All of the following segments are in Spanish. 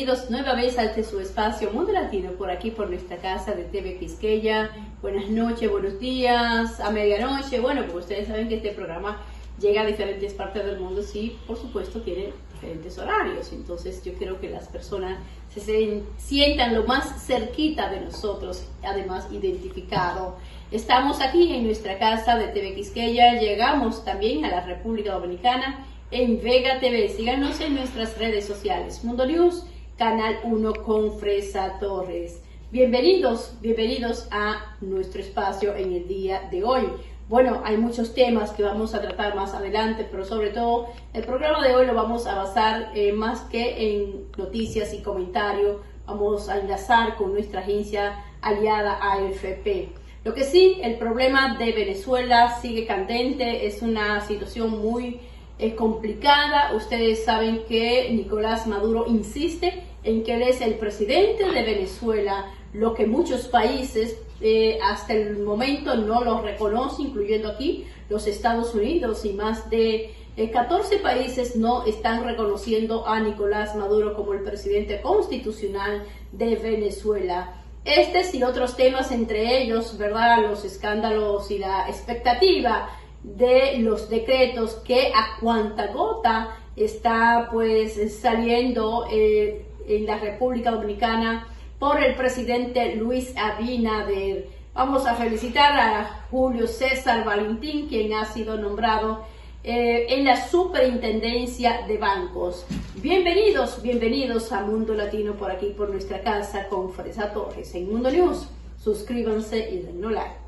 bienvenidos nueva vez a este su espacio Mundo Latino, por aquí por nuestra casa de TV Quisqueya. Buenas noches, buenos días, a medianoche. Bueno, pues ustedes saben que este programa llega a diferentes partes del mundo, sí, por supuesto tiene diferentes horarios. Entonces yo quiero que las personas se sientan lo más cerquita de nosotros, además identificado. Estamos aquí en nuestra casa de TV Quisqueya, llegamos también a la República Dominicana en Vega TV. Síganos en nuestras redes sociales, Mundo News, Canal 1 con Fresa Torres. Bienvenidos a nuestro espacio en el día de hoy. Bueno, hay muchos temas que vamos a tratar más adelante, pero sobre todo el programa de hoy lo vamos a basar más que en noticias y comentarios. Vamos a enlazar con nuestra agencia aliada AFP. Lo que sí, el problema de Venezuela sigue candente, es una situación muy complicada. Ustedes saben que Nicolás Maduro insiste en que él es el presidente de Venezuela, lo que muchos países hasta el momento no lo reconocen, incluyendo aquí los Estados Unidos, y más de 14 países no están reconociendo a Nicolás Maduro como el presidente constitucional de Venezuela. Estos y otros temas, entre ellos, ¿verdad?, los escándalos y la expectativa de los decretos que a cuanta gota está pues saliendo en la República Dominicana por el presidente Luis Abinader. Vamos a felicitar a Julio César Valentín, quien ha sido nombrado en la Superintendencia de Bancos. Bienvenidos a Mundo Latino por aquí, por nuestra casa con Fresa Torres en Mundo News. Suscríbanse y denle like.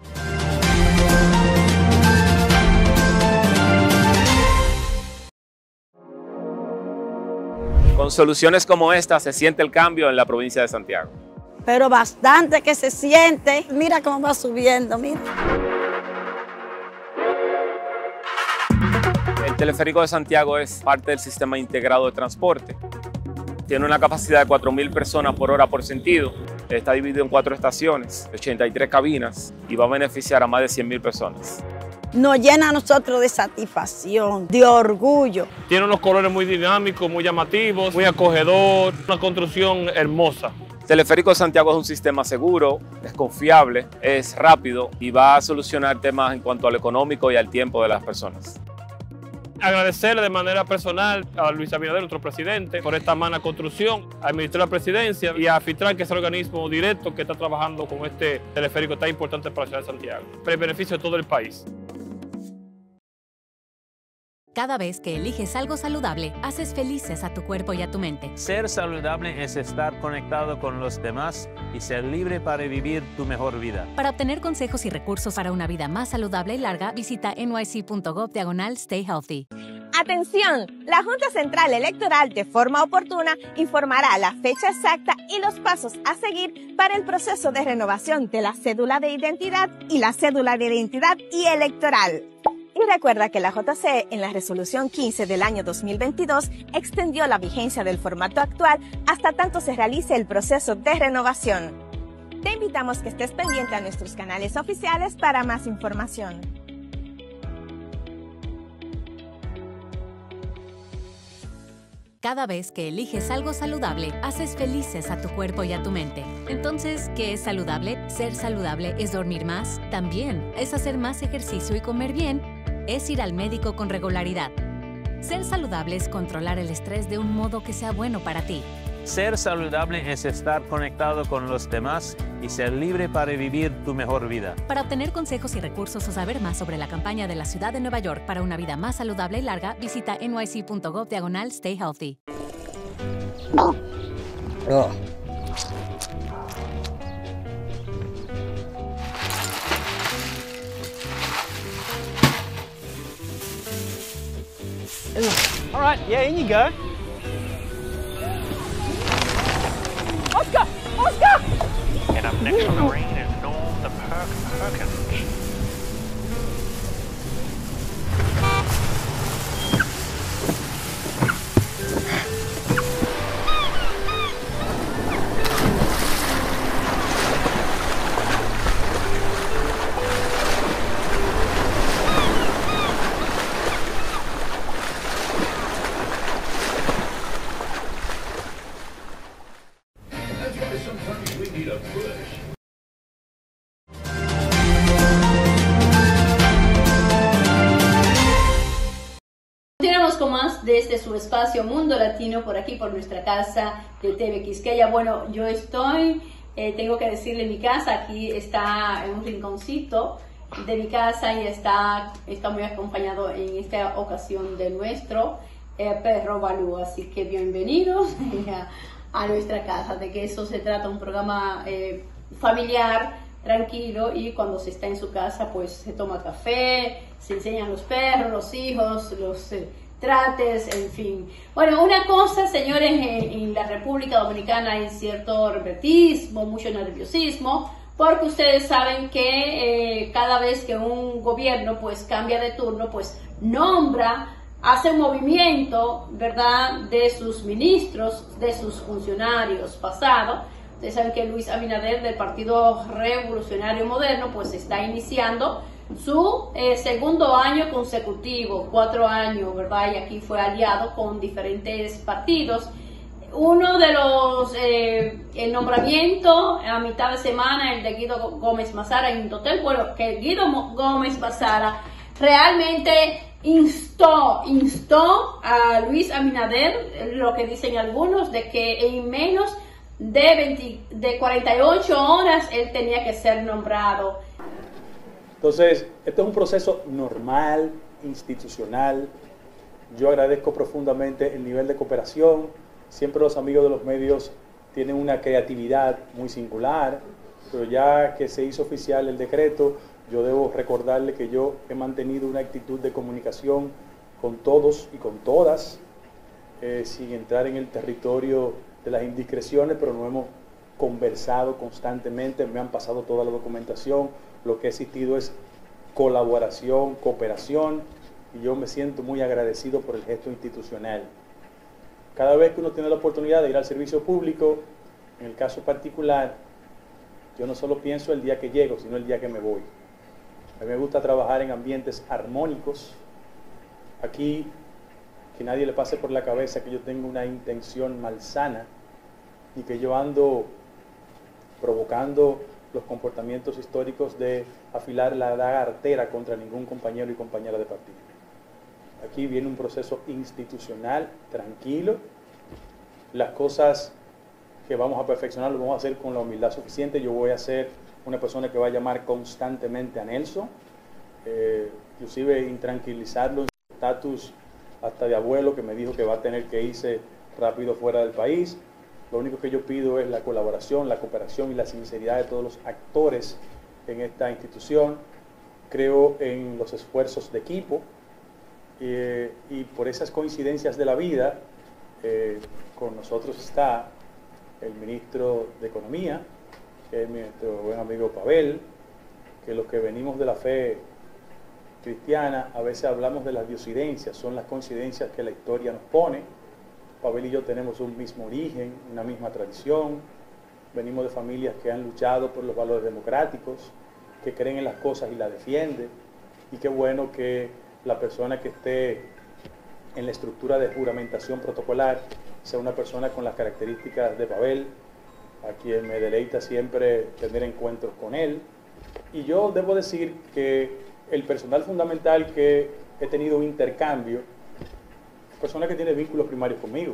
Con soluciones como esta se siente el cambio en la provincia de Santiago. Pero bastante que se siente. Mira cómo va subiendo, mira. El teleférico de Santiago es parte del sistema integrado de transporte. Tiene una capacidad de 4.000 personas por hora por sentido. Está dividido en 4 estaciones, 83 cabinas y va a beneficiar a más de 100.000 personas. Nos llena a nosotros de satisfacción, de orgullo. Tiene unos colores muy dinámicos, muy llamativos, muy acogedor, una construcción hermosa. Teleférico de Santiago es un sistema seguro, es confiable, es rápido y va a solucionar temas en cuanto al económico y al tiempo de las personas. Agradecerle de manera personal a Luis Abinader, nuestro presidente, por esta magna construcción, al Ministerio de la Presidencia y a FITRAN, que es el organismo directo que está trabajando con este teleférico tan importante para la ciudad de Santiago, para el beneficio de todo el país. Cada vez que eliges algo saludable, haces felices a tu cuerpo y a tu mente. Ser saludable es estar conectado con los demás y ser libre para vivir tu mejor vida. Para obtener consejos y recursos para una vida más saludable y larga, visita nyc.gov/stay healthy. Atención, la Junta Central Electoral de forma oportuna informará la fecha exacta y los pasos a seguir para el proceso de renovación de la cédula de identidad y la cédula de identidad y electoral. Y recuerda que la JCE en la resolución 15 del año 2022 extendió la vigencia del formato actual hasta tanto se realice el proceso de renovación. Te invitamos que estés pendiente a nuestros canales oficiales para más información. Cada vez que eliges algo saludable, haces felices a tu cuerpo y a tu mente. Entonces, ¿qué es saludable? Ser saludable es dormir más, también es hacer más ejercicio y comer bien, es ir al médico con regularidad. Ser saludable es controlar el estrés de un modo que sea bueno para ti. Ser saludable es estar conectado con los demás y ser libre para vivir tu mejor vida. Para obtener consejos y recursos o saber más sobre la campaña de la Ciudad de Nueva York para una vida más saludable y larga, visita nyc.gov/stay healthy. All right, yeah, in you go. Oscar! Oscar! And up next on the green is Norm the Perkins. desde su espacio Mundo Latino por aquí, por nuestra casa de TV Quisqueya. Bueno, yo estoy, tengo que decirle, mi casa aquí está en un rinconcito de mi casa y está muy acompañado en esta ocasión de nuestro perro Balú. Así que bienvenidos a nuestra casa, de que eso se trata, un programa familiar, tranquilo, y cuando se está en su casa pues se toma café, se enseñan los perros, los hijos, los trates, en fin. Bueno, una cosa, señores, en la República Dominicana hay cierto rebetismo, mucho nerviosismo, porque ustedes saben que cada vez que un gobierno pues cambia de turno, pues nombra, hace un movimiento, ¿verdad?, de sus ministros, de sus funcionarios pasados. Ustedes saben que Luis Abinader, del Partido Revolucionario Moderno, pues está iniciando su segundo año consecutivo, 4 años, ¿verdad? Y aquí fue aliado con diferentes partidos. Uno de los, el nombramiento a mitad de semana, el de Guido Gómez Mazara en Indotel, bueno, que Guido Gómez Mazara realmente instó a Luis Abinader, lo que dicen algunos, de que en menos de 48 horas él tenía que ser nombrado. Entonces, este es un proceso normal, institucional. Yo agradezco profundamente el nivel de cooperación. Siempre los amigos de los medios tienen una creatividad muy singular, pero ya que se hizo oficial el decreto, yo debo recordarle que yo he mantenido una actitud de comunicación con todos y con todas, sin entrar en el territorio de las indiscreciones, pero no hemos conversado constantemente, me han pasado toda la documentación, lo que ha existido es colaboración, cooperación, y yo me siento muy agradecido por el gesto institucional. Cada vez que uno tiene la oportunidad de ir al servicio público, en el caso particular, yo no solo pienso el día que llego, sino el día que me voy. A mí me gusta trabajar en ambientes armónicos. Aquí, que nadie le pase por la cabeza que yo tengo una intención malsana y que yo ando provocando los comportamientos históricos de afilar la daga artera contra ningún compañero y compañera de partido. Aquí viene un proceso institucional, tranquilo. Las cosas que vamos a perfeccionar lo vamos a hacer con la humildad suficiente. Yo voy a ser una persona que va a llamar constantemente a Nelson, inclusive intranquilizarlo en su estatus hasta de abuelo, que me dijo que va a tener que irse rápido fuera del país. Lo único que yo pido es la colaboración, la cooperación y la sinceridad de todos los actores en esta institución. Creo en los esfuerzos de equipo y por esas coincidencias de la vida, con nosotros está el ministro de Economía, que es nuestro buen amigo Pavel, que los que venimos de la fe cristiana a veces hablamos de las diosidencias, son las coincidencias que la historia nos pone. Pavel y yo tenemos un mismo origen, una misma tradición, venimos de familias que han luchado por los valores democráticos, que creen en las cosas y las defienden, y qué bueno que la persona que esté en la estructura de juramentación protocolar sea una persona con las características de Pavel, a quien me deleita siempre tener encuentros con él. Y yo debo decir que el personal fundamental que he tenido un intercambio, persona que tiene vínculos primarios conmigo.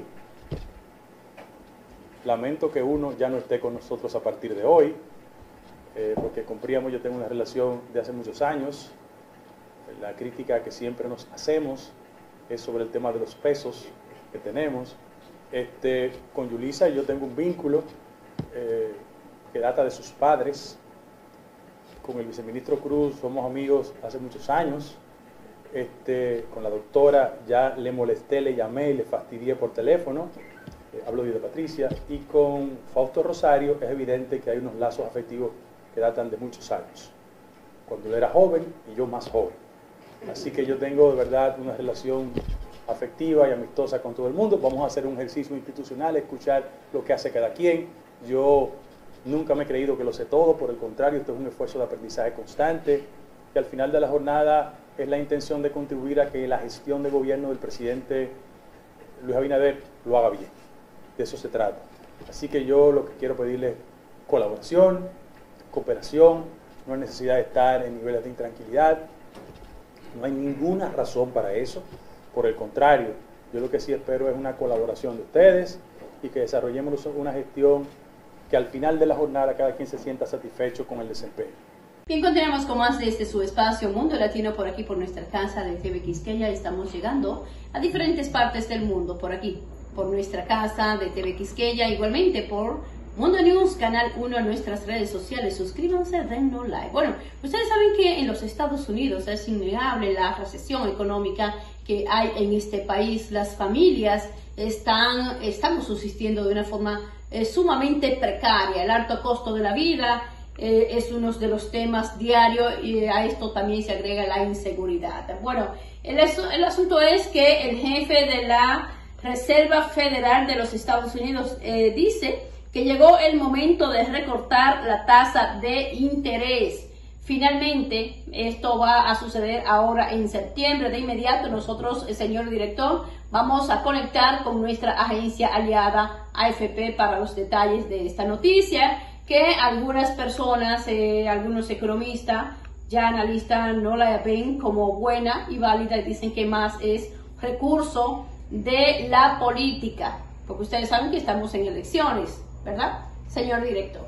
Lamento que uno ya no esté con nosotros a partir de hoy, porque con Príamo yo tengo una relación de hace muchos años. La crítica que siempre nos hacemos es sobre el tema de los pesos que tenemos. Con Yulisa yo tengo un vínculo que data de sus padres. Con el viceministro Cruz somos amigos hace muchos años. Con la doctora ya le molesté, le llamé y le fastidié por teléfono, hablo de Patricia, y con Fausto Rosario es evidente que hay unos lazos afectivos que datan de muchos años, cuando él era joven y yo más joven. Así que yo tengo de verdad una relación afectiva y amistosa con todo el mundo. Vamos a hacer un ejercicio institucional, escuchar lo que hace cada quien. Yo nunca me he creído que lo sé todo, por el contrario, esto es un esfuerzo de aprendizaje constante, y al final de la jornada es la intención de contribuir a que la gestión de gobierno del presidente Luis Abinader lo haga bien. De eso se trata. Así que yo lo que quiero pedirle es colaboración, cooperación, no hay necesidad de estar en niveles de intranquilidad, no hay ninguna razón para eso. Por el contrario, Yo lo que sí espero es una colaboración de ustedes y que desarrollemos una gestión que al final de la jornada cada quien se sienta satisfecho con el desempeño. Bien, continuamos con más de su espacio Mundo Latino por aquí, por nuestra casa de TV Quisqueya. Estamos llegando a diferentes partes del mundo por aquí, por nuestra casa de TV Quisqueya, igualmente por Mundo News, Canal 1 en nuestras redes sociales. Suscríbanse, dennos like. Bueno, ustedes saben que en los Estados Unidos es innegable la recesión económica que hay en este país. Las familias estamos subsistiendo de una forma sumamente precaria. El alto costo de la vida es uno de los temas diarios, y a esto también se agrega la inseguridad. Bueno, el asunto es que el jefe de la Reserva Federal de los Estados Unidos dice que llegó el momento de recortar la tasa de interés. Finalmente, esto va a suceder ahora en septiembre. De inmediato, nosotros, señor director, vamos a conectar con nuestra agencia aliada AFP para los detalles de esta noticia, que algunas personas, algunos economistas, ya analistas, no la ven como buena y válida, y dicen que más es recurso de la política, porque ustedes saben que estamos en elecciones, ¿verdad, señor director?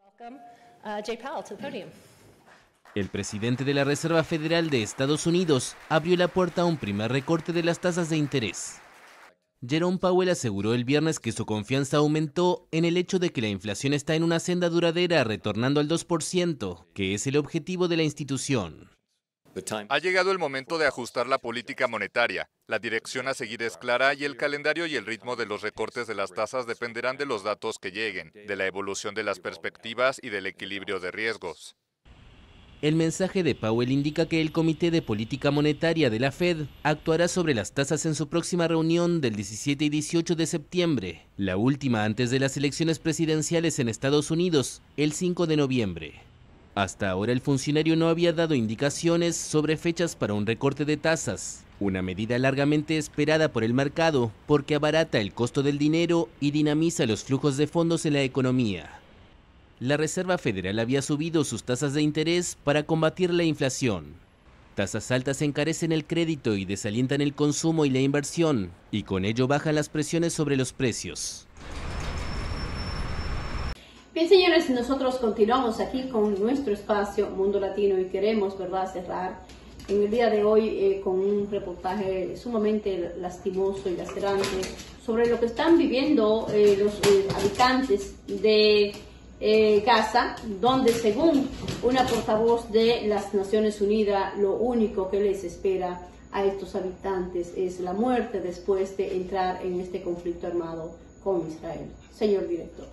Jay Powell to the podium. El presidente de la Reserva Federal de Estados Unidos abrió la puerta a un primer recorte de las tasas de interés. Jerome Powell aseguró el viernes que su confianza aumentó en el hecho de que la inflación está en una senda duradera, retornando al 2%, que es el objetivo de la institución. Ha llegado el momento de ajustar la política monetaria. La dirección a seguir es clara y el calendario y el ritmo de los recortes de las tasas dependerán de los datos que lleguen, de la evolución de las perspectivas y del equilibrio de riesgos. El mensaje de Powell indica que el Comité de Política Monetaria de la Fed actuará sobre las tasas en su próxima reunión del 17 y 18 de septiembre, la última antes de las elecciones presidenciales en Estados Unidos, el 5 de noviembre. Hasta ahora el funcionario no había dado indicaciones sobre fechas para un recorte de tasas, una medida largamente esperada por el mercado porque abarata el costo del dinero y dinamiza los flujos de fondos en la economía. La Reserva Federal había subido sus tasas de interés para combatir la inflación. Tasas altas encarecen el crédito y desalientan el consumo y la inversión, y con ello bajan las presiones sobre los precios. Bien, señores, nosotros continuamos aquí con nuestro espacio Mundo Latino y queremos, ¿verdad?, cerrar en el día de hoy con un reportaje sumamente lastimoso y lacerante sobre lo que están viviendo los habitantes de Gaza, donde según una portavoz de las Naciones Unidas, lo único que les espera a estos habitantes es la muerte después de entrar en este conflicto armado con Israel. Señor director.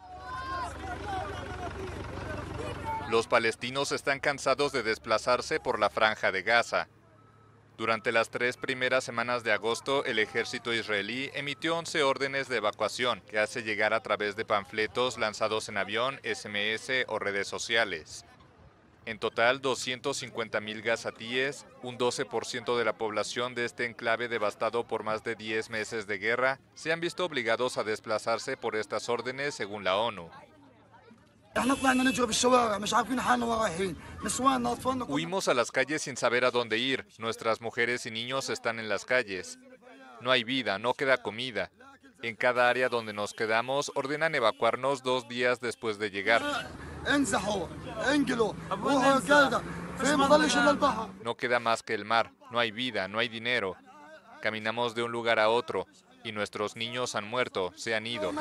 Los palestinos están cansados de desplazarse por la franja de Gaza. Durante las 3 primeras semanas de agosto, el ejército israelí emitió 11 órdenes de evacuación que hace llegar a través de panfletos lanzados en avión, SMS o redes sociales. En total, 250.000 gazatíes, un 12% de la población de este enclave devastado por más de 10 meses de guerra, se han visto obligados a desplazarse por estas órdenes según la ONU. Huimos a las calles sin saber a dónde ir. Nuestras mujeres y niños están en las calles. No hay vida, no queda comida. En cada área donde nos quedamos, ordenan evacuarnos 2 días después de llegar. No queda más que el mar. No hay vida, no hay dinero. Caminamos de un lugar a otro y nuestros niños han muerto, se han ido.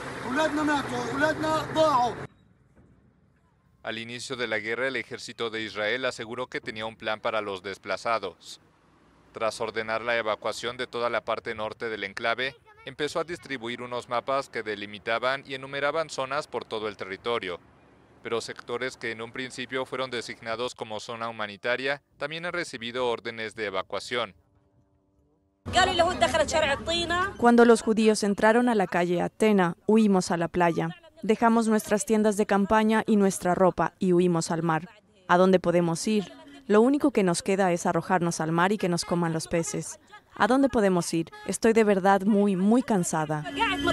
Al inicio de la guerra, el ejército de Israel aseguró que tenía un plan para los desplazados. Tras ordenar la evacuación de toda la parte norte del enclave, empezó a distribuir unos mapas que delimitaban y enumeraban zonas por todo el territorio. Pero sectores que en un principio fueron designados como zona humanitaria, también han recibido órdenes de evacuación. Cuando los judíos entraron a la calle Atena, huimos a la playa. Dejamos nuestras tiendas de campaña y nuestra ropa y huimos al mar. ¿A dónde podemos ir? Lo único que nos queda es arrojarnos al mar y que nos coman los peces. ¿A dónde podemos ir? Estoy de verdad muy cansada.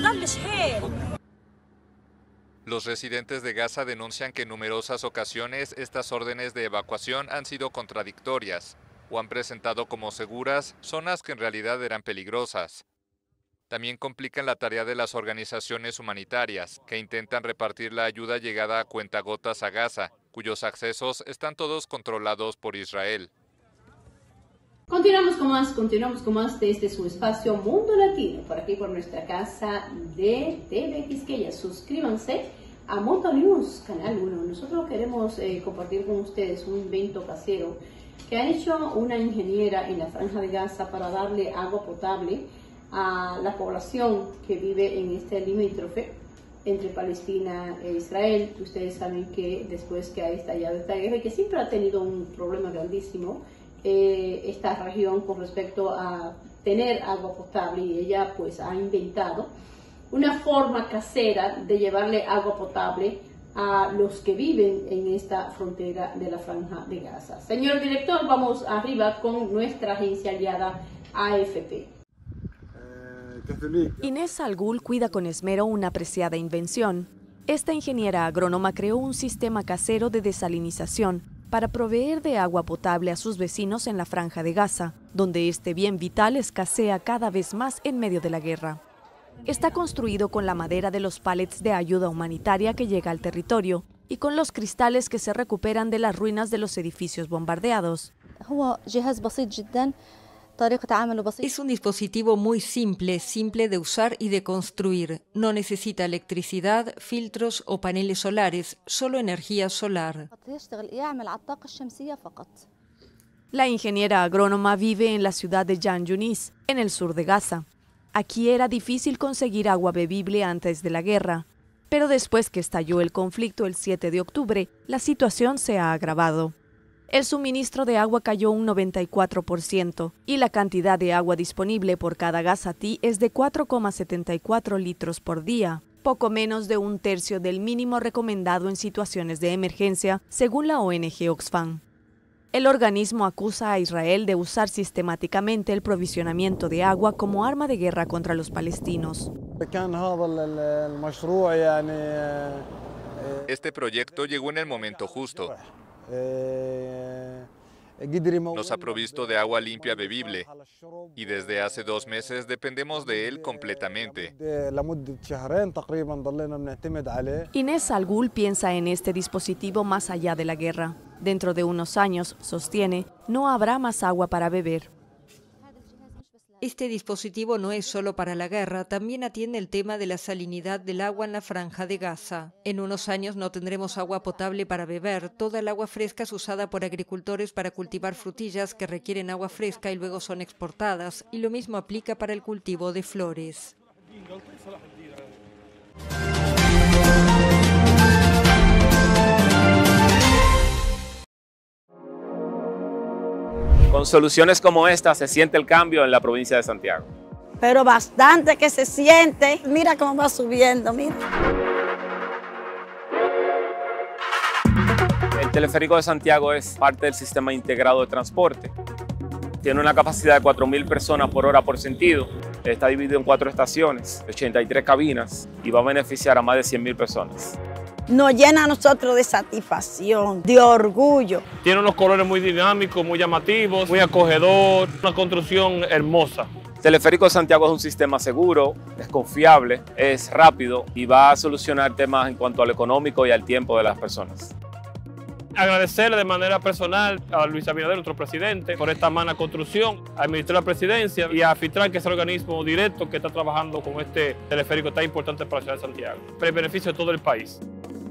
Los residentes de Gaza denuncian que en numerosas ocasiones estas órdenes de evacuación han sido contradictorias. o han presentado como seguras zonas que en realidad eran peligrosas. También complican la tarea de las organizaciones humanitarias, que intentan repartir la ayuda llegada a cuentagotas a Gaza, cuyos accesos están todos controlados por Israel. Continuamos con más de este su espacio Mundo Latino, por aquí por nuestra casa de TV Quisqueya. Suscríbanse a Moto News, Canal 1. Nosotros queremos compartir con ustedes un invento casero que ha hecho una ingeniera en la Franja de Gaza para darle agua potable a la población que vive en este limítrofe entre Palestina e Israel. Ustedes saben que después que ha estallado esta guerra y que siempre ha tenido un problema grandísimo esta región con respecto a tener agua potable, y ella pues ha inventado una forma casera de llevarle agua potable a los que viven en esta frontera de la Franja de Gaza. Señor director, vamos arriba con nuestra agencia aliada AFP. Inés Algul cuida con esmero una preciada invención. Esta ingeniera agrónoma creó un sistema casero de desalinización para proveer de agua potable a sus vecinos en la Franja de Gaza, donde este bien vital escasea cada vez más en medio de la guerra. Está construido con la madera de los pallets de ayuda humanitaria que llega al territorio y con los cristales que se recuperan de las ruinas de los edificios bombardeados. Es un dispositivo muy simple de usar y de construir. No necesita electricidad, filtros o paneles solares, solo energía solar. La ingeniera agrónoma vive en la ciudad de Jan Yunis, en el sur de Gaza. Aquí era difícil conseguir agua bebible antes de la guerra, pero después que estalló el conflicto el 7 de octubre, la situación se ha agravado. El suministro de agua cayó un 94% y la cantidad de agua disponible por cada gazatí es de 4,74 litros por día, poco menos de un tercio del mínimo recomendado en situaciones de emergencia, según la ONG Oxfam. El organismo acusa a Israel de usar sistemáticamente el provisionamiento de agua como arma de guerra contra los palestinos. Este proyecto llegó en el momento justo. Nos ha provisto de agua limpia bebible y desde hace 2 meses dependemos de él completamente. Inés Algul piensa en este dispositivo más allá de la guerra. Dentro de unos años, sostiene, no habrá más agua para beber. Este dispositivo no es solo para la guerra, también atiende el tema de la salinidad del agua en la Franja de Gaza. En unos años no tendremos agua potable para beber. Toda el agua fresca es usada por agricultores para cultivar frutillas que requieren agua fresca y luego son exportadas. Y lo mismo aplica para el cultivo de flores. Con soluciones como esta se siente el cambio en la provincia de Santiago. Pero bastante que se siente. Mira cómo va subiendo, mira. El teleférico de Santiago es parte del sistema integrado de transporte. Tiene una capacidad de 4.000 personas por hora por sentido. Está dividido en 4 estaciones, 83 cabinas y va a beneficiar a más de 100.000 personas. Nos llena a nosotros de satisfacción, de orgullo. Tiene unos colores muy dinámicos, muy llamativos, muy acogedor, una construcción hermosa. El teleférico de Santiago es un sistema seguro, es confiable, es rápido y va a solucionar temas en cuanto al económico y al tiempo de las personas. Agradecerle de manera personal a Luis Abinader, nuestro presidente, por esta magna construcción, al Ministerio de la Presidencia y a FITRAN, que es el organismo directo que está trabajando con este teleférico tan importante para la ciudad de Santiago, para el beneficio de todo el país.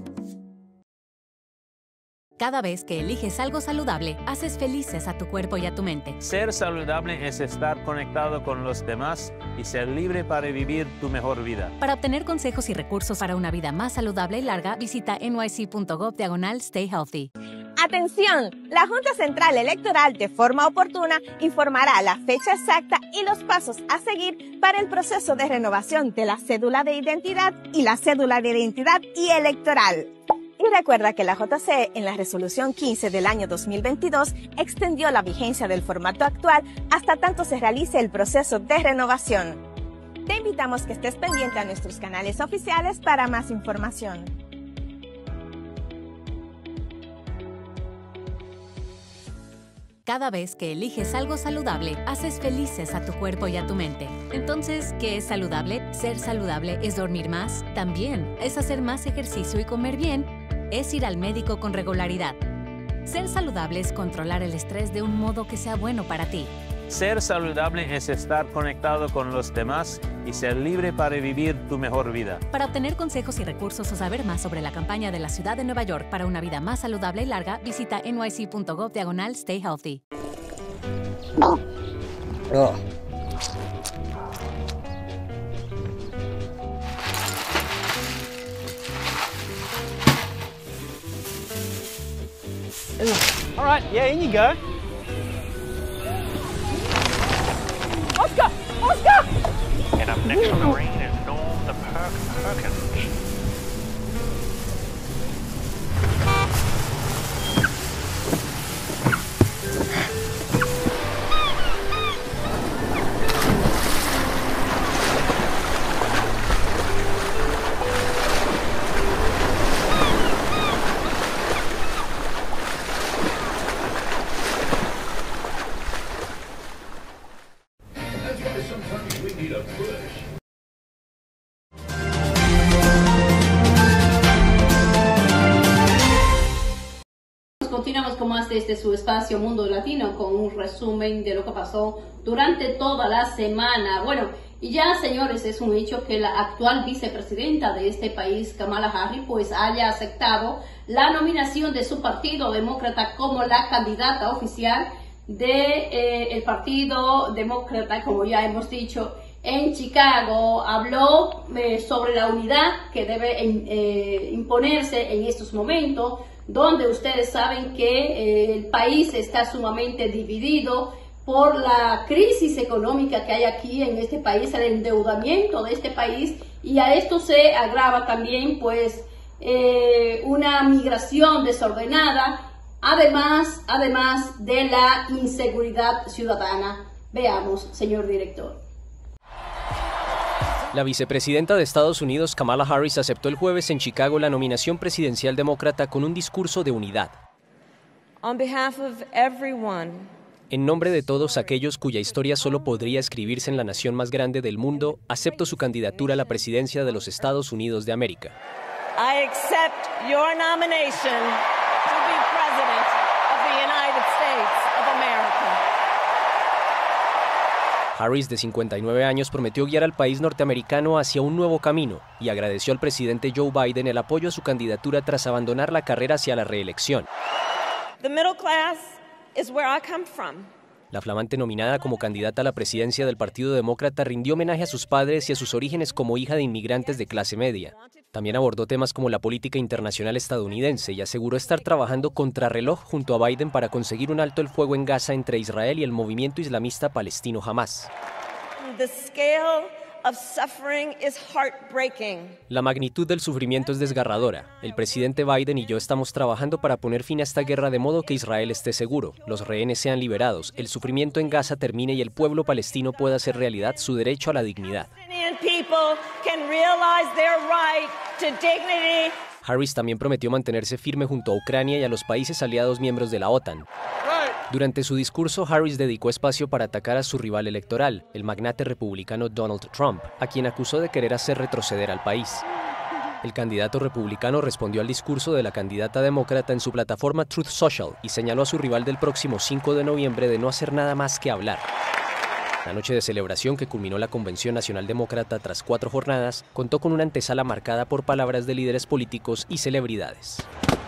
Cada vez que eliges algo saludable, haces felices a tu cuerpo y a tu mente. Ser saludable es estar conectado con los demás y ser libre para vivir tu mejor vida. Para obtener consejos y recursos para una vida más saludable y larga, visita nyc.gov/stay healthy. Atención, la Junta Central Electoral de forma oportuna informará la fecha exacta y los pasos a seguir para el proceso de renovación de la cédula de identidad y la cédula de identidad y electoral. Y recuerda que la JCE en la resolución 15 del año 2022 extendió la vigencia del formato actual hasta tanto se realice el proceso de renovación. Te invitamos que estés pendiente a nuestros canales oficiales para más información. Cada vez que eliges algo saludable, haces felices a tu cuerpo y a tu mente. Entonces, ¿qué es saludable? Ser saludable es dormir más, también es hacer más ejercicio y comer bien, es ir al médico con regularidad. Ser saludable es controlar el estrés de un modo que sea bueno para ti. Ser saludable es estar conectado con los demás y ser libre para vivir tu mejor vida. Para obtener consejos y recursos o saber más sobre la campaña de la Ciudad de Nueva York para una vida más saludable y larga, visita nyc.gov/stay healthy. All right, yeah, in you go. Oscar! Oscar! And up next on the green is Norm the Perkins. Continuamos con más de su espacio Mundo Latino con un resumen de lo que pasó durante toda la semana. Bueno, y ya, señores, es un hecho que la actual vicepresidenta de este país, Kamala Harris, pues haya aceptado la nominación de su partido demócrata como la candidata oficial del Partido Demócrata, como ya hemos dicho, en Chicago. Habló sobre la unidad que debe imponerse en estos momentos, donde ustedes saben que el país está sumamente dividido por la crisis económica que hay aquí en este país, el endeudamiento de este país, y a esto se agrava también pues una migración desordenada, además de la inseguridad ciudadana. Veamos, señor director. La vicepresidenta de Estados Unidos, Kamala Harris, aceptó el jueves en Chicago la nominación presidencial demócrata con un discurso de unidad. On behalf of everyone, en nombre de todos aquellos cuya historia solo podría escribirse en la nación más grande del mundo, acepto su candidatura a la presidencia de los Estados Unidos de América. I accept your nomination to be President of the United States of America. Harris, de 59 años, prometió guiar al país norteamericano hacia un nuevo camino y agradeció al presidente Joe Biden el apoyo a su candidatura tras abandonar la carrera hacia la reelección. The middle class is where I come from. La flamante nominada como candidata a la presidencia del Partido Demócrata rindió homenaje a sus padres y a sus orígenes como hija de inmigrantes de clase media. También abordó temas como la política internacional estadounidense y aseguró estar trabajando contrarreloj junto a Biden para conseguir un alto el fuego en Gaza entre Israel y el movimiento islamista palestino Hamas. The scale of suffering is heartbreaking. La magnitud del sufrimiento es desgarradora. El presidente Biden y yo estamos trabajando para poner fin a esta guerra de modo que Israel esté seguro, los rehenes sean liberados, el sufrimiento en Gaza termine y el pueblo palestino pueda hacer realidad su derecho a la dignidad. Harris también prometió mantenerse firme junto a Ucrania y a los países aliados miembros de la OTAN. Durante su discurso, Harris dedicó espacio para atacar a su rival electoral, el magnate republicano Donald Trump, a quien acusó de querer hacer retroceder al país. El candidato republicano respondió al discurso de la candidata demócrata en su plataforma Truth Social y señaló a su rival del próximo 5 de noviembre de no hacer nada más que hablar. La noche de celebración que culminó la Convención Nacional Demócrata tras 4 jornadas contó con una antesala marcada por palabras de líderes políticos y celebridades.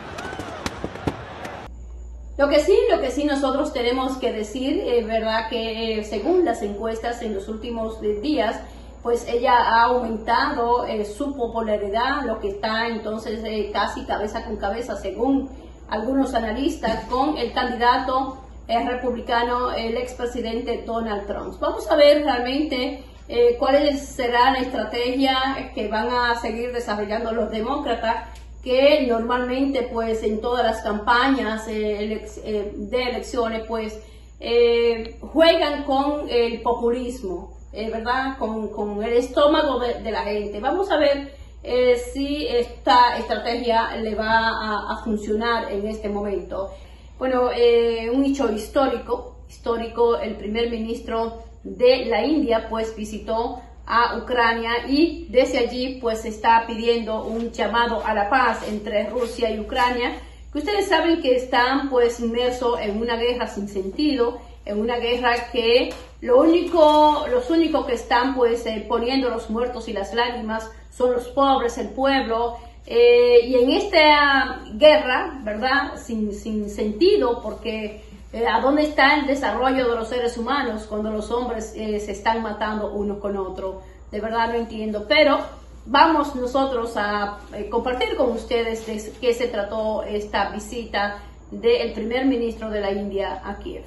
Lo que sí nosotros tenemos que decir, verdad que según las encuestas en los últimos días, pues ella ha aumentado su popularidad, lo que está entonces casi cabeza con cabeza, según algunos analistas, con el candidato republicano, el expresidente Donald Trump. Vamos a ver realmente cuál será la estrategia que van a seguir desarrollando los demócratas, que normalmente pues en todas las campañas de elecciones pues juegan con el populismo, ¿verdad? Con el estómago de la gente. Vamos a ver si esta estrategia le va a funcionar en este momento. Bueno, un hecho histórico, el primer ministro de la India pues visitó a Ucrania y desde allí pues está pidiendo un llamado a la paz entre Rusia y Ucrania, que ustedes saben que están pues inmersos en una guerra sin sentido, en una guerra que los únicos que están pues poniendo los muertos y las lágrimas son los pobres, el pueblo, y en esta guerra, ¿verdad?, sin sentido, porque ¿a dónde está el desarrollo de los seres humanos cuando los hombres se están matando unos con otros? De verdad no entiendo, pero vamos nosotros a compartir con ustedes de qué se trató esta visita del primer ministro de la India a Kiev.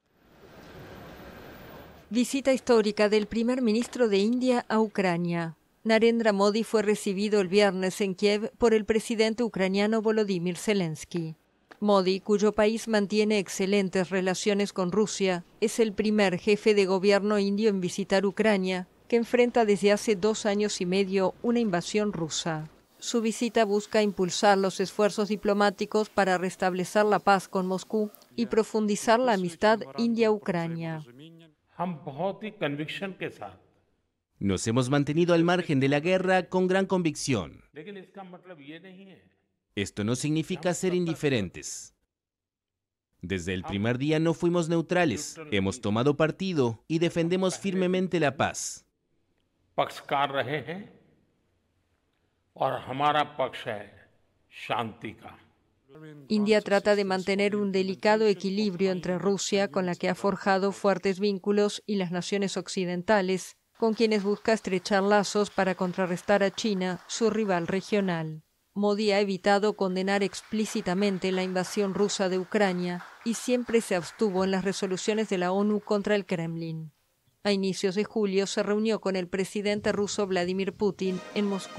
Visita histórica del primer ministro de India a Ucrania. Narendra Modi fue recibido el viernes en Kiev por el presidente ucraniano Volodymyr Zelensky. Modi, cuyo país mantiene excelentes relaciones con Rusia, es el primer jefe de gobierno indio en visitar Ucrania, que enfrenta desde hace 2 años y medio una invasión rusa. Su visita busca impulsar los esfuerzos diplomáticos para restablecer la paz con Moscú y profundizar la amistad India-Ucrania. Nos hemos mantenido al margen de la guerra con gran convicción. Esto no significa ser indiferentes. Desde el primer día no fuimos neutrales, hemos tomado partido y defendemos firmemente la paz. India trata de mantener un delicado equilibrio entre Rusia, con la que ha forjado fuertes vínculos, y las naciones occidentales, con quienes busca estrechar lazos para contrarrestar a China, su rival regional. Modi ha evitado condenar explícitamente la invasión rusa de Ucrania y siempre se abstuvo en las resoluciones de la ONU contra el Kremlin. A inicios de julio se reunió con el presidente ruso Vladimir Putin en Moscú.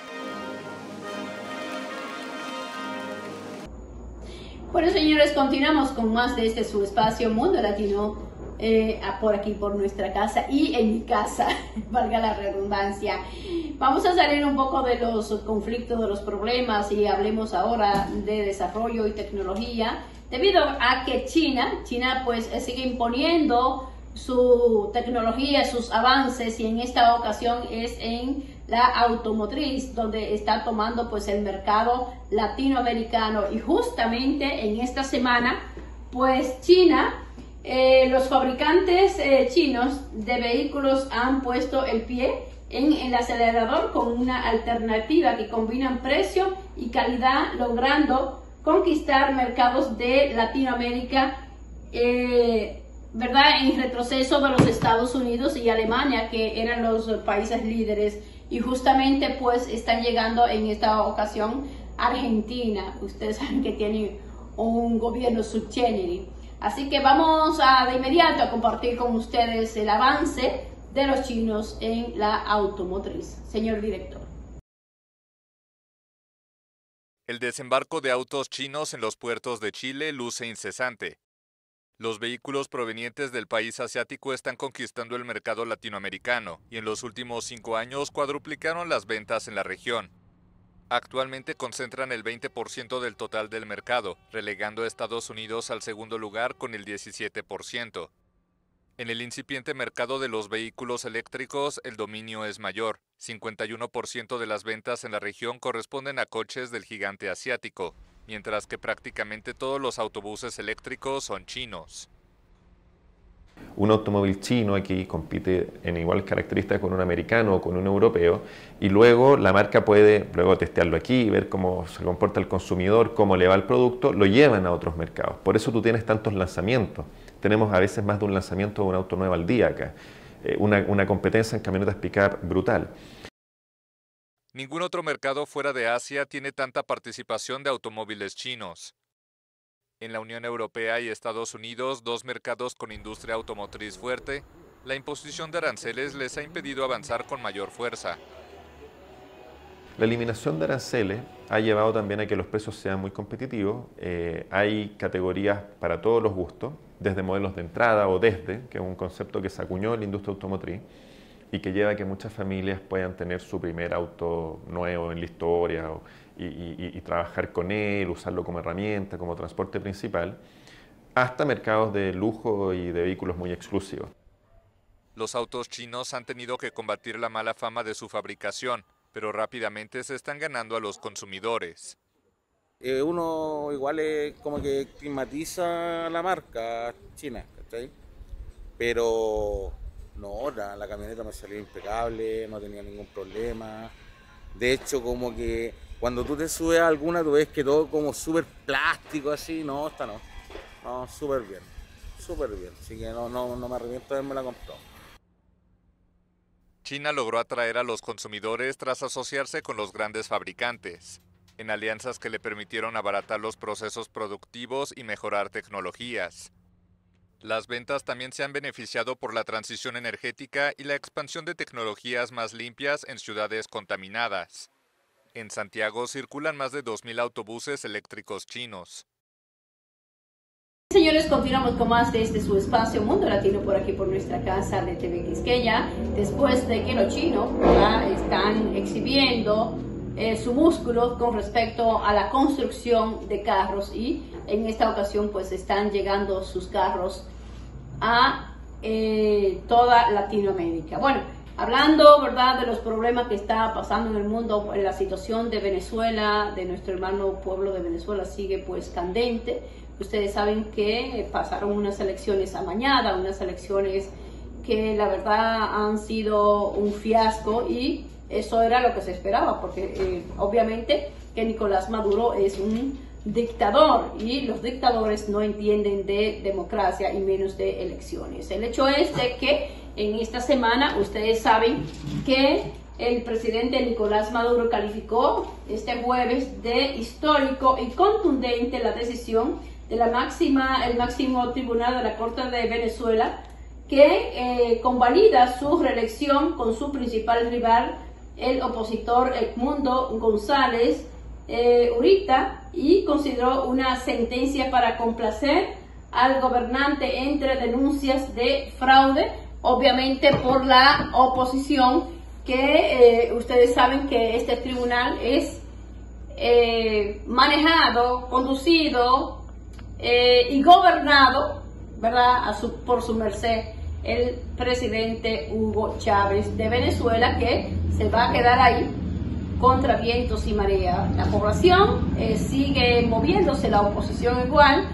Bueno, señores, continuamos con más de este su espacio Mundo Latino, por aquí, por nuestra casa y en mi casa, valga la redundancia. Vamos a salir un poco de los conflictos, de los problemas, y hablemos ahora de desarrollo y tecnología, debido a que China pues sigue imponiendo su tecnología, sus avances, y en esta ocasión es en la automotriz, donde está tomando pues el mercado latinoamericano. Y justamente en esta semana pues China, los fabricantes chinos de vehículos han puesto el pie en el acelerador con una alternativa que combina precio y calidad, logrando conquistar mercados de Latinoamérica, ¿verdad?, en retroceso de los Estados Unidos y Alemania, que eran los países líderes. Y justamente pues están llegando en esta ocasión Argentina. Ustedes saben que tiene un gobierno subgénero. Así que vamos de inmediato a compartir con ustedes el avance de los chinos en la automotriz. Señor director. El desembarco de autos chinos en los puertos de Chile luce incesante. Los vehículos provenientes del país asiático están conquistando el mercado latinoamericano y en los últimos 5 años cuadruplicaron las ventas en la región. Actualmente concentran el 20% del total del mercado, relegando a Estados Unidos al segundo lugar con el 17%. En el incipiente mercado de los vehículos eléctricos, el dominio es mayor. 51% de las ventas en la región corresponden a coches del gigante asiático, mientras que prácticamente todos los autobuses eléctricos son chinos. Un automóvil chino aquí compite en igual características con un americano o con un europeo, y luego la marca puede testearlo aquí, ver cómo se comporta el consumidor, cómo le va el producto, lo llevan a otros mercados. Por eso tú tienes tantos lanzamientos. Tenemos a veces más de un lanzamiento de un auto nuevo al día acá. Una competencia en camionetas pick-up brutal. Ningún otro mercado fuera de Asia tiene tanta participación de automóviles chinos. En la Unión Europea y Estados Unidos, 2 mercados con industria automotriz fuerte, la imposición de aranceles les ha impedido avanzar con mayor fuerza. La eliminación de aranceles ha llevado también a que los precios sean muy competitivos. Hay categorías para todos los gustos, desde modelos de entrada o desde, que es un concepto que se acuñó en la industria automotriz y que lleva a que muchas familias puedan tener su primer auto nuevo en la historia y trabajar con él, usarlo como herramienta, como transporte principal. hasta mercados de lujo y de vehículos muy exclusivos. Los autos chinos han tenido que combatir la mala fama de su fabricación, pero rápidamente se están ganando a los consumidores. Uno igual es como que estigmatiza la marca china, ¿cachai? Pero no, la camioneta me salió impecable, no tenía ningún problema. De hecho, como que cuando tú te subes a alguna, tú ves que todo como súper plástico así. No, esta no. No, súper bien. Súper bien. Así que no me arrepiento de haberme la comprado. China logró atraer a los consumidores tras asociarse con los grandes fabricantes, en alianzas que le permitieron abaratar los procesos productivos y mejorar tecnologías. Las ventas también se han beneficiado por la transición energética y la expansión de tecnologías más limpias en ciudades contaminadas. En Santiago circulan más de 2.000 autobuses eléctricos chinos. Señores, continuamos con más de su espacio Mundo Latino por aquí por nuestra casa de TV Quisqueya, después de que los chinos están exhibiendo su músculo con respecto a la construcción de carros, y en esta ocasión pues están llegando sus carros a toda Latinoamérica. Bueno, hablando, ¿verdad?, de los problemas que está pasando en el mundo, la situación de Venezuela, de nuestro hermano pueblo de Venezuela, sigue pues candente. Ustedes saben que pasaron unas elecciones amañadas, unas elecciones que la verdad han sido un fiasco, y eso era lo que se esperaba, porque obviamente que Nicolás Maduro es un dictador y los dictadores no entienden de democracia y menos de elecciones. El hecho es de que en esta semana ustedes saben que el presidente Nicolás Maduro calificó este jueves de histórico y contundente la decisión de el máximo tribunal de la Corte de Venezuela, que convalida su reelección con su principal rival, el opositor Edmundo González Urita, y consideró una sentencia para complacer al gobernante entre denuncias de fraude, obviamente por la oposición, que ustedes saben que este tribunal es manejado, conducido y gobernado, ¿verdad?, por su merced el presidente Hugo Chávez de Venezuela, que se va a quedar ahí contra vientos y marea. La población sigue moviéndose, la oposición igual,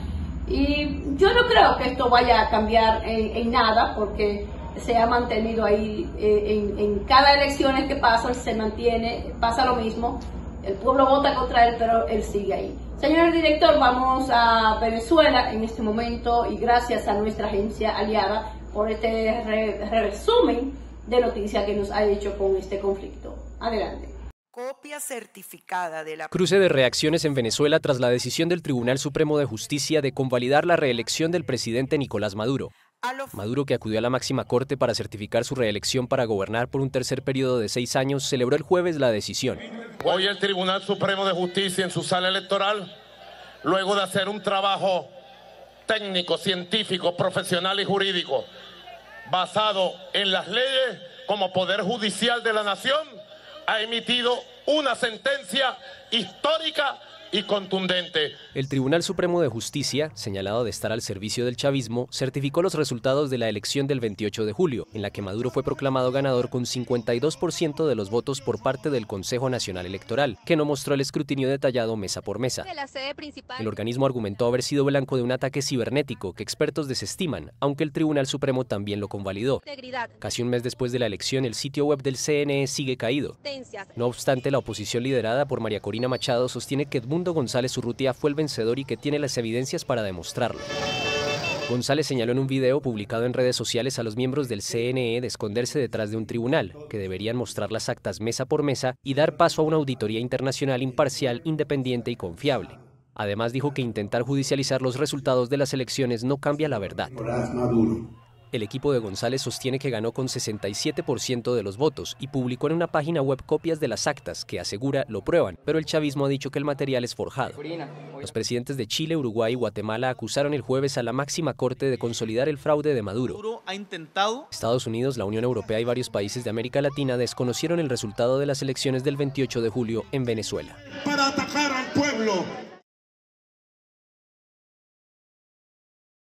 y yo no creo que esto vaya a cambiar en nada, porque se ha mantenido ahí en cada elección que pasa, se mantiene, pasa lo mismo. El pueblo vota contra él, pero él sigue ahí. Señor director, vamos a Venezuela en este momento, y gracias a nuestra agencia aliada por este resumen de noticias que nos ha hecho con este conflicto. Adelante. Copia certificada de la... Cruce de reacciones en Venezuela tras la decisión del Tribunal Supremo de Justicia de convalidar la reelección del presidente Nicolás Maduro. Maduro, que acudió a la máxima corte para certificar su reelección para gobernar por un tercer periodo de 6 años, celebró el jueves la decisión. Hoy el Tribunal Supremo de Justicia en su sala electoral, luego de hacer un trabajo técnico, científico, profesional y jurídico, basado en las leyes como Poder Judicial de la Nación, ha emitido una sentencia histórica y contundente. El Tribunal Supremo de Justicia, señalado de estar al servicio del chavismo, certificó los resultados de la elección del 28 de julio, en la que Maduro fue proclamado ganador con 52% de los votos por parte del Consejo Nacional Electoral, que no mostró el escrutinio detallado mesa por mesa. El organismo argumentó haber sido blanco de un ataque cibernético que expertos desestiman, aunque el Tribunal Supremo también lo convalidó. Casi un mes después de la elección, el sitio web del CNE sigue caído. No obstante, la oposición liderada por María Corina Machado sostiene que Edmundo González Urrutia fue el vencedor y que tiene las evidencias para demostrarlo. González señaló en un video publicado en redes sociales a los miembros del CNE de esconderse detrás de un tribunal, que deberían mostrar las actas mesa por mesa y dar paso a una auditoría internacional imparcial, independiente y confiable. Además dijo que intentar judicializar los resultados de las elecciones no cambia la verdad. El equipo de González sostiene que ganó con 67% de los votos y publicó en una página web copias de las actas que, asegura, lo prueban, pero el chavismo ha dicho que el material es forjado. Los presidentes de Chile, Uruguay y Guatemala acusaron el jueves a la máxima corte de consolidar el fraude de Maduro. Estados Unidos, la Unión Europea y varios países de América Latina desconocieron el resultado de las elecciones del 28 de julio en Venezuela. Para atacar al pueblo.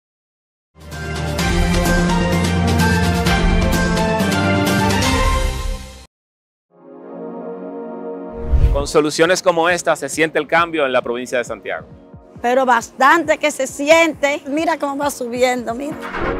Con soluciones como esta se siente el cambio en la provincia de Santiago. Pero bastante que se siente. Mira cómo va subiendo, mira.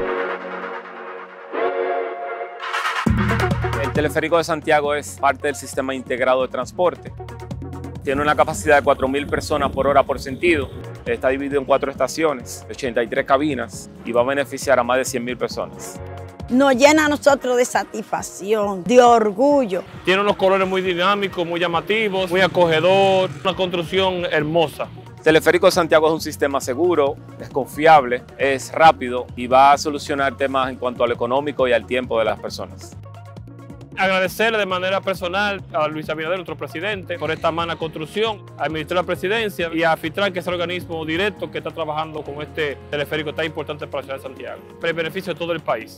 El teleférico de Santiago es parte del sistema integrado de transporte. Tiene una capacidad de 4.000 personas por hora por sentido. Está dividido en 4 estaciones, 83 cabinas y va a beneficiar a más de 100.000 personas. Nos llena a nosotros de satisfacción, de orgullo. Tiene unos colores muy dinámicos, muy llamativos, muy acogedor, una construcción hermosa. Teleférico de Santiago es un sistema seguro, es confiable, es rápido y va a solucionar temas en cuanto al económico y al tiempo de las personas. Agradecerle de manera personal a Luis Abinader, nuestro presidente, por esta magna construcción, al Ministerio de la Presidencia y a FITRAN, que es el organismo directo que está trabajando con este teleférico tan importante para la ciudad de Santiago, para el beneficio de todo el país.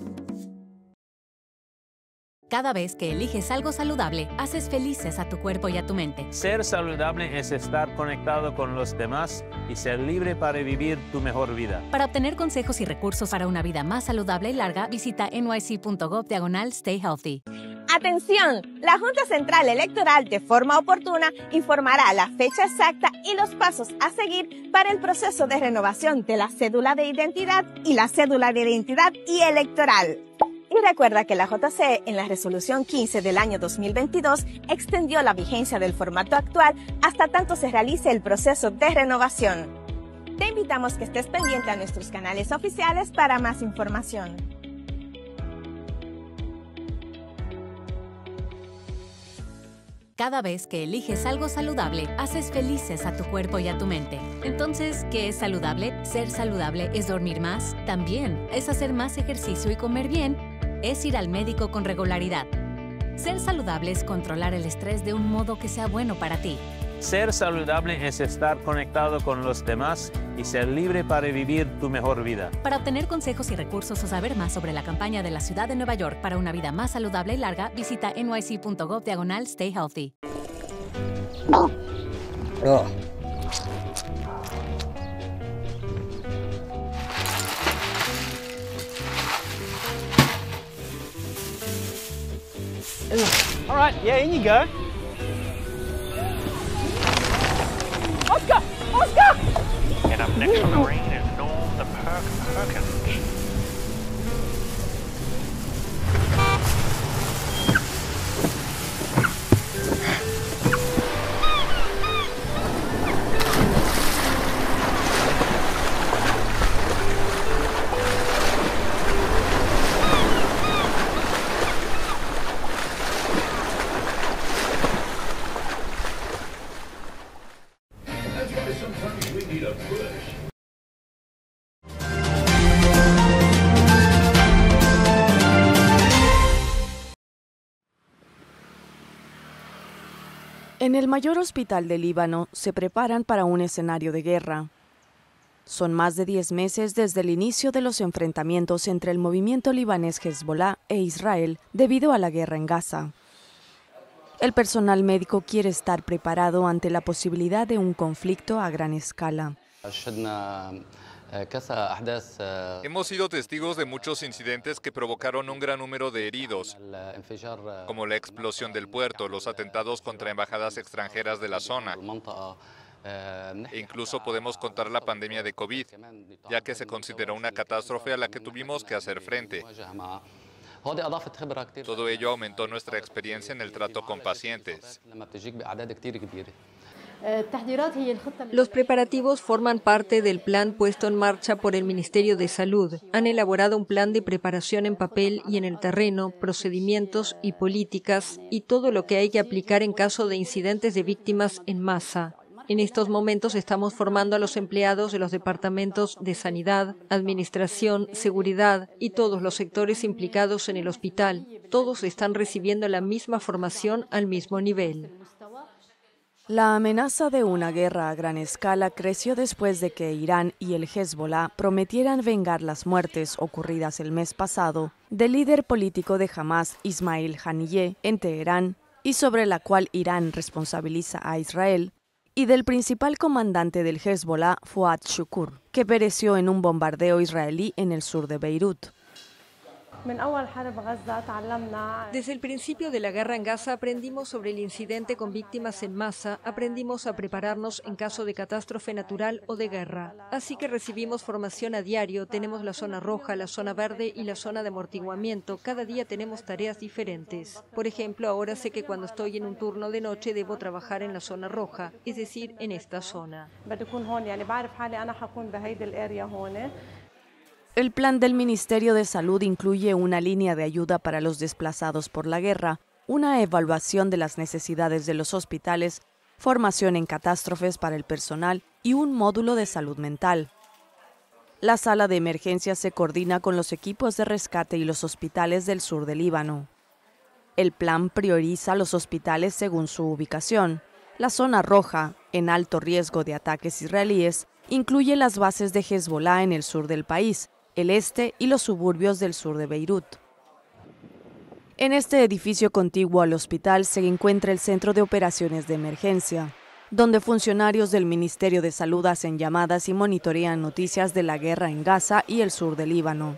Cada vez que eliges algo saludable, haces felices a tu cuerpo y a tu mente. Ser saludable es estar conectado con los demás y ser libre para vivir tu mejor vida. Para obtener consejos y recursos para una vida más saludable y larga, visita nyc.gov/stay healthy. Atención, la Junta Central Electoral de forma oportuna informará la fecha exacta y los pasos a seguir para el proceso de renovación de la cédula de identidad y la cédula de identidad y electoral. Y recuerda que la JCE en la resolución 15 del año 2022 extendió la vigencia del formato actual hasta tanto se realice el proceso de renovación. Te invitamos que estés pendiente a nuestros canales oficiales para más información. Cada vez que eliges algo saludable, haces felices a tu cuerpo y a tu mente. Entonces, ¿qué es saludable? Ser saludable es dormir más, también es hacer más ejercicio y comer bien, es ir al médico con regularidad. Ser saludable es controlar el estrés de un modo que sea bueno para ti. Ser saludable es estar conectado con los demás y ser libre para vivir tu mejor vida. Para obtener consejos y recursos o saber más sobre la campaña de la Ciudad de Nueva York para una vida más saludable y larga, visita nyc.gov/stay healthy. All right, yeah, in you go. Oscar! Oscar! And up next on the green is Norm the Perkins. En el mayor hospital del Líbano se preparan para un escenario de guerra. Son más de 10 meses desde el inicio de los enfrentamientos entre el movimiento libanés Hezbollah e Israel debido a la guerra en Gaza. El personal médico quiere estar preparado ante la posibilidad de un conflicto a gran escala. Hemos sido testigos de muchos incidentes que provocaron un gran número de heridos, como la explosión del puerto, los atentados contra embajadas extranjeras de la zona. E incluso podemos contar la pandemia de COVID, ya que se consideró una catástrofe a la que tuvimos que hacer frente. Todo ello aumentó nuestra experiencia en el trato con pacientes. Los preparativos forman parte del plan puesto en marcha por el Ministerio de Salud. Han elaborado un plan de preparación en papel y en el terreno, procedimientos y políticas, y todo lo que hay que aplicar en caso de incidentes de víctimas en masa. En estos momentos estamos formando a los empleados de los departamentos de sanidad, administración, seguridad y todos los sectores implicados en el hospital. Todos están recibiendo la misma formación al mismo nivel. La amenaza de una guerra a gran escala creció después de que Irán y el Hezbollah prometieran vengar las muertes ocurridas el mes pasado del líder político de Hamás, Ismail Haniyeh, en Teherán, y sobre la cual Irán responsabiliza a Israel, y del principal comandante del Hezbollah, Fuad Shukur, que pereció en un bombardeo israelí en el sur de Beirut. Desde el principio de la guerra en Gaza aprendimos sobre el incidente con víctimas en masa, aprendimos a prepararnos en caso de catástrofe natural o de guerra. Así que recibimos formación a diario, tenemos la zona roja, la zona verde y la zona de amortiguamiento. Cada día tenemos tareas diferentes. Por ejemplo, ahora sé que cuando estoy en un turno de noche debo trabajar en la zona roja, es decir, en esta zona. El plan del Ministerio de Salud incluye una línea de ayuda para los desplazados por la guerra, una evaluación de las necesidades de los hospitales, formación en catástrofes para el personal y un módulo de salud mental. La sala de emergencia se coordina con los equipos de rescate y los hospitales del sur del Líbano. El plan prioriza los hospitales según su ubicación. La zona roja, en alto riesgo de ataques israelíes, incluye las bases de Hezbollah en el sur del país, el este y los suburbios del sur de Beirut. En este edificio contiguo al hospital se encuentra el Centro de Operaciones de Emergencia, donde funcionarios del Ministerio de Salud hacen llamadas y monitorean noticias de la guerra en Gaza y el sur del Líbano.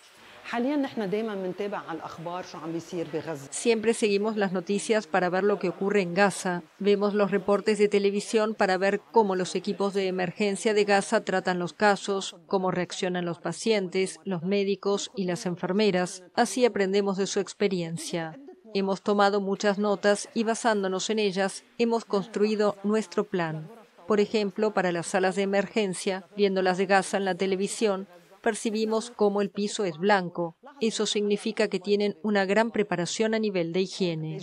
Siempre seguimos las noticias para ver lo que ocurre en Gaza. Vemos los reportes de televisión para ver cómo los equipos de emergencia de Gaza tratan los casos, cómo reaccionan los pacientes, los médicos y las enfermeras. Así aprendemos de su experiencia. Hemos tomado muchas notas y basándonos en ellas, hemos construido nuestro plan. Por ejemplo, para las salas de emergencia, viendo las de Gaza en la televisión, percibimos cómo el piso es blanco. Eso significa que tienen una gran preparación a nivel de higiene.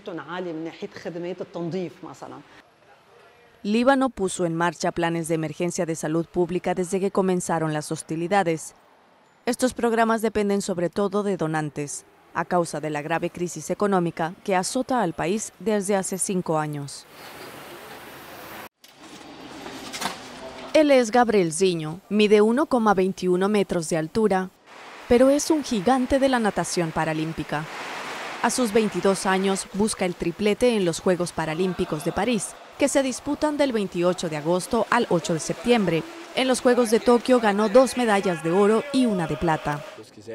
Líbano puso en marcha planes de emergencia de salud pública desde que comenzaron las hostilidades. Estos programas dependen sobre todo de donantes, a causa de la grave crisis económica que azota al país desde hace 5 años. Él es Gabriel Zinho, mide 1,21 metros de altura, pero es un gigante de la natación paralímpica. A sus 22 años busca el triplete en los Juegos Paralímpicos de París, que se disputan del 28 de agosto al 8 de septiembre. En los Juegos de Tokio ganó 2 medallas de oro y 1 de plata.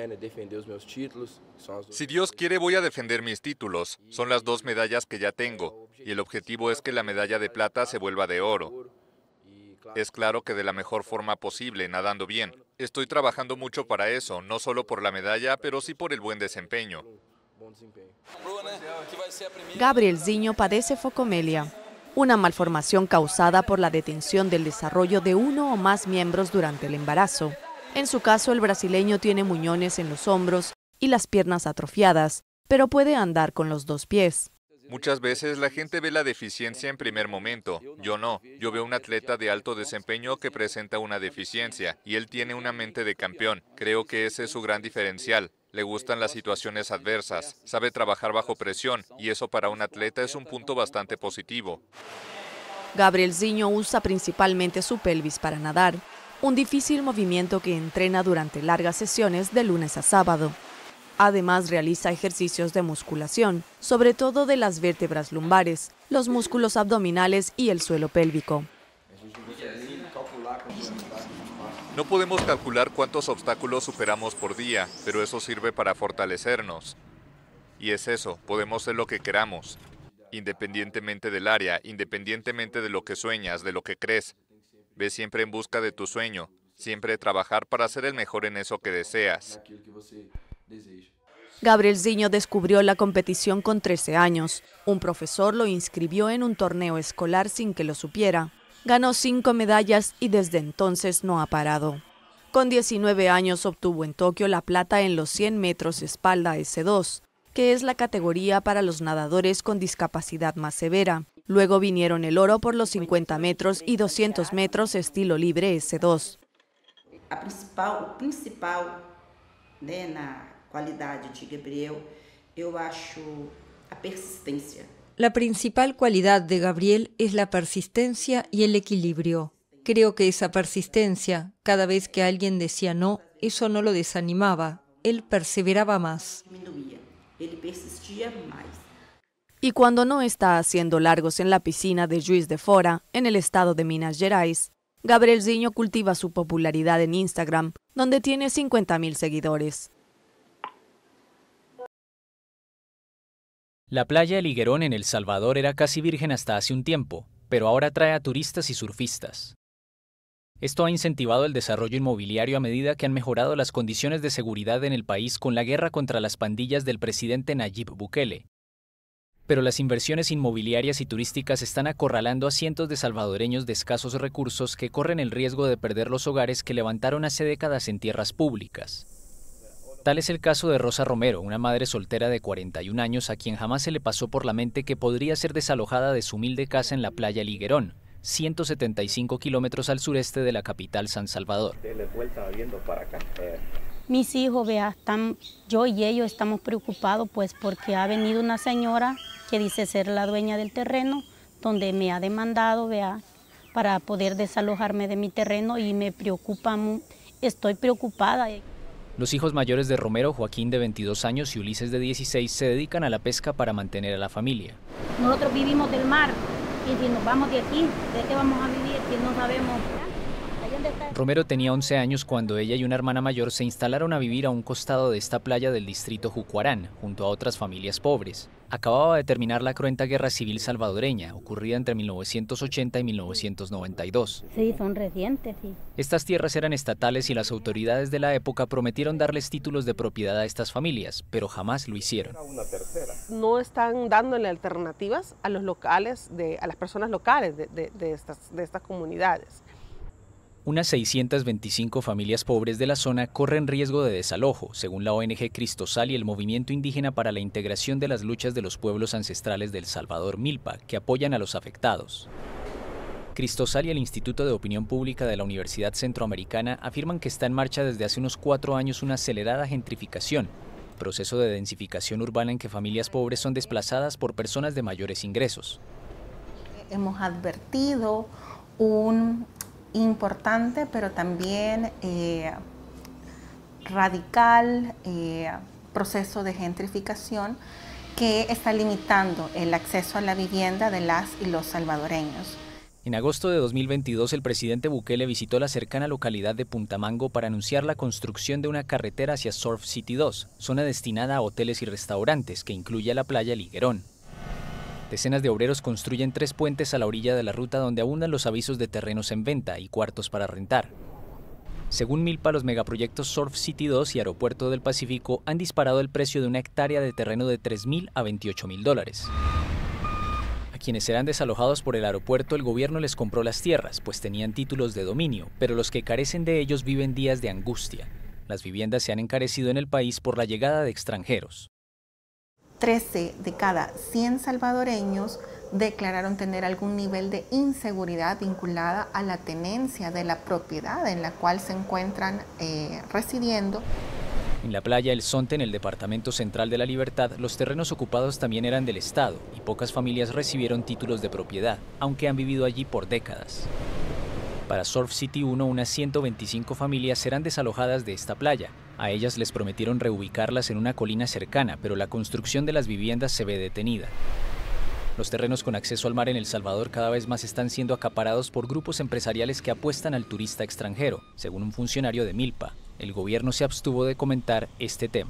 Si Dios quiere, voy a defender mis títulos. Son las 2 medallas que ya tengo, y el objetivo es que la medalla de plata se vuelva de oro. Es claro que de la mejor forma posible, nadando bien. Estoy trabajando mucho para eso, no solo por la medalla, pero sí por el buen desempeño. Gabriel Zinho padece focomelia, una malformación causada por la detención del desarrollo de uno o más miembros durante el embarazo. En su caso, el brasileño tiene muñones en los hombros y las piernas atrofiadas, pero puede andar con los 2 pies. Muchas veces la gente ve la deficiencia en primer momento. Yo no. Yo veo un atleta de alto desempeño que presenta una deficiencia y él tiene una mente de campeón. Creo que ese es su gran diferencial. Le gustan las situaciones adversas, sabe trabajar bajo presión y eso para un atleta es un punto bastante positivo. Gabriel Zinho usa principalmente su pelvis para nadar, un difícil movimiento que entrena durante largas sesiones de lunes a sábado. Además, realiza ejercicios de musculación, sobre todo de las vértebras lumbares, los músculos abdominales y el suelo pélvico. No podemos calcular cuántos obstáculos superamos por día, pero eso sirve para fortalecernos. Y es eso, podemos ser lo que queramos, independientemente del área, independientemente de lo que sueñas, de lo que crees. Ve siempre en busca de tu sueño, siempre trabajar para ser el mejor en eso que deseas. Gabriel Zinho descubrió la competición con 13 años. Un profesor lo inscribió en un torneo escolar sin que lo supiera. Ganó 5 medallas y desde entonces no ha parado. Con 19 años obtuvo en Tokio la plata en los 100 metros espalda S2, que es la categoría para los nadadores con discapacidad más severa. Luego vinieron el oro por los 50 metros y 200 metros estilo libre S2. O principal na qualidade de Gabriel, eu acho a persistência. La principal cualidad de Gabriel es la persistencia y el equilibrio. Creo que esa persistencia, cada vez que alguien decía no, eso no lo desanimaba, él perseveraba más. Ele persistia mais. Y cuando no está haciendo largos en la piscina de Juiz de Fora, en el estado de Minas Gerais, Gabriel Zinho cultiva su popularidad en Instagram, donde tiene 50.000 seguidores. La playa El Higuerón en El Salvador era casi virgen hasta hace un tiempo, pero ahora atrae a turistas y surfistas. Esto ha incentivado el desarrollo inmobiliario a medida que han mejorado las condiciones de seguridad en el país con la guerra contra las pandillas del presidente Nayib Bukele. Pero las inversiones inmobiliarias y turísticas están acorralando a cientos de salvadoreños de escasos recursos que corren el riesgo de perder los hogares que levantaron hace décadas en tierras públicas. Tal es el caso de Rosa Romero, una madre soltera de 41 años a quien jamás se le pasó por la mente que podría ser desalojada de su humilde casa en la playa El Higuerón, 175 kilómetros al sureste de la capital San Salvador. Mis hijos, vea, yo y ellos estamos preocupados pues porque ha venido una señora que dice ser la dueña del terreno, donde me ha demandado, vea, para poder desalojarme de mi terreno y me preocupa, estoy preocupada. Los hijos mayores de Romero, Joaquín de 22 años y Ulises de 16, se dedican a la pesca para mantener a la familia. Nosotros vivimos del mar y si nos vamos de aquí, ¿de qué vamos a vivir si no sabemos? Romero tenía 11 años cuando ella y una hermana mayor se instalaron a vivir a un costado de esta playa del distrito Jucuarán, junto a otras familias pobres. Acababa de terminar la cruenta guerra civil salvadoreña, ocurrida entre 1980 y 1992. Sí, son recientes, sí. Estas tierras eran estatales y las autoridades de la época prometieron darles títulos de propiedad a estas familias, pero jamás lo hicieron. No están dándole alternativas a los locales, a las personas locales de estas comunidades. Unas 625 familias pobres de la zona corren riesgo de desalojo, según la ONG Cristosal y el Movimiento Indígena para la Integración de las Luchas de los Pueblos Ancestrales del Salvador, MILPA, que apoyan a los afectados. Cristosal y el Instituto de Opinión Pública de la Universidad Centroamericana afirman que está en marcha desde hace unos 4 años una acelerada gentrificación, proceso de densificación urbana en que familias pobres son desplazadas por personas de mayores ingresos. Hemos advertido un importante, pero también radical proceso de gentrificación que está limitando el acceso a la vivienda de las y los salvadoreños. En agosto de 2022, el presidente Bukele visitó la cercana localidad de Puntamango para anunciar la construcción de una carretera hacia Surf City 2, zona destinada a hoteles y restaurantes que incluye la playa El Higuerón. Decenas de obreros construyen 3 puentes a la orilla de la ruta donde abundan los avisos de terrenos en venta y cuartos para rentar. Según Milpa, los megaproyectos Surf City 2 y Aeropuerto del Pacífico han disparado el precio de una hectárea de terreno de $3,000 a $28,000. A quienes serán desalojados por el aeropuerto, el gobierno les compró las tierras, pues tenían títulos de dominio, pero los que carecen de ellos viven días de angustia. Las viviendas se han encarecido en el país por la llegada de extranjeros. 13 de cada 100 salvadoreños declararon tener algún nivel de inseguridad vinculada a la tenencia de la propiedad en la cual se encuentran residiendo. En la playa El Sonte, en el departamento central de La Libertad, los terrenos ocupados también eran del Estado y pocas familias recibieron títulos de propiedad, aunque han vivido allí por décadas. Para Surf City 1, unas 125 familias serán desalojadas de esta playa. A ellas les prometieron reubicarlas en una colina cercana, pero la construcción de las viviendas se ve detenida. Los terrenos con acceso al mar en El Salvador cada vez más están siendo acaparados por grupos empresariales que apuestan al turista extranjero, según un funcionario de Milpa. El gobierno se abstuvo de comentar este tema.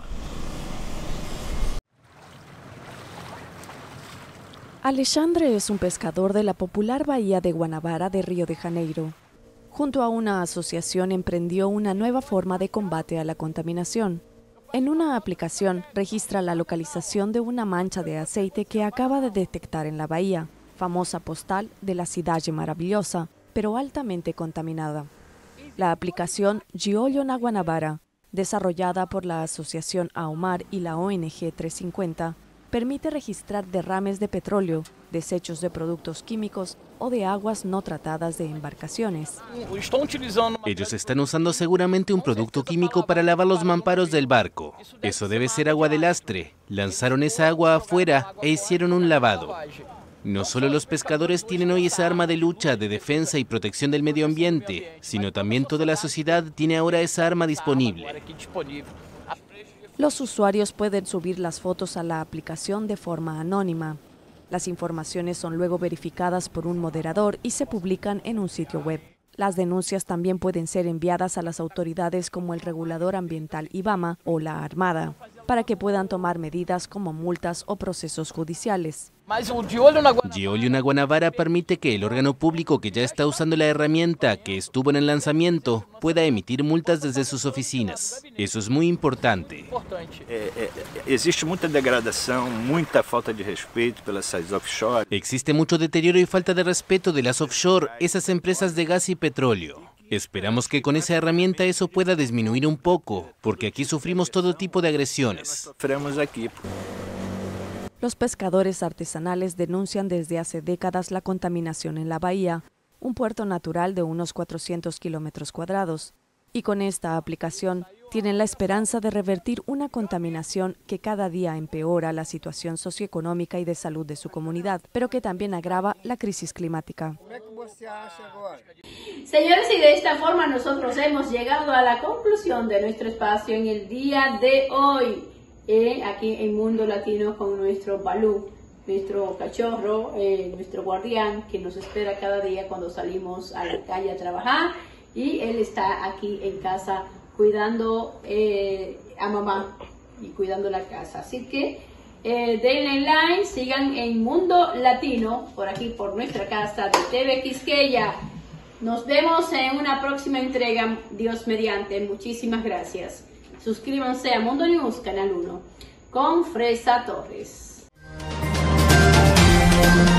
Alexandre es un pescador de la popular bahía de Guanabara de Río de Janeiro. Junto a una asociación emprendió una nueva forma de combate a la contaminación. En una aplicación registra la localización de una mancha de aceite que acaba de detectar en la bahía, famosa postal de la Cidade Maravillosa, pero altamente contaminada. La aplicación Giollo na Guanabara, desarrollada por la asociación AOMAR y la ONG 350, permite registrar derrames de petróleo, desechos de productos químicos o de aguas no tratadas de embarcaciones. Ellos están usando seguramente un producto químico para lavar los mamparos del barco. Eso debe ser agua de lastre. Lanzaron esa agua afuera e hicieron un lavado. No solo los pescadores tienen hoy esa arma de lucha, de defensa y protección del medio ambiente, sino también toda la sociedad tiene ahora esa arma disponible. Los usuarios pueden subir las fotos a la aplicación de forma anónima. Las informaciones son luego verificadas por un moderador y se publican en un sitio web. Las denuncias también pueden ser enviadas a las autoridades como el regulador ambiental IBAMA o la Armada. para que puedan tomar medidas como multas o procesos judiciales. De Olho na Guanabara permite que el órgano público que ya está usando la herramienta que estuvo en el lanzamiento pueda emitir multas desde sus oficinas. Eso es muy importante. Existe mucha degradación, mucha falta de respeto pelas offshore. Existe mucho deterioro y falta de respeto de las offshore, esas empresas de gas y petróleo. Esperamos que con esa herramienta eso pueda disminuir un poco, porque aquí sufrimos todo tipo de agresiones. Los pescadores artesanales denuncian desde hace décadas la contaminación en la bahía, un puerto natural de unos 400 kilómetros cuadrados, y con esta aplicación tienen la esperanza de revertir una contaminación que cada día empeora la situación socioeconómica y de salud de su comunidad, pero que también agrava la crisis climática. Señores, y de esta forma nosotros hemos llegado a la conclusión de nuestro espacio en el día de hoy, aquí en Mundo Latino con nuestro Balú, nuestro cachorro, nuestro guardián que nos espera cada día cuando salimos a la calle a trabajar, y él está aquí en casa cuidando a mamá y cuidando la casa. Así que denle like, sigan en Mundo Latino, por aquí por nuestra casa de TV Quisqueya. Nos vemos en una próxima entrega, Dios mediante. Muchísimas gracias. Suscríbanse a Mundo News, Canal 1, con Fresa Torres.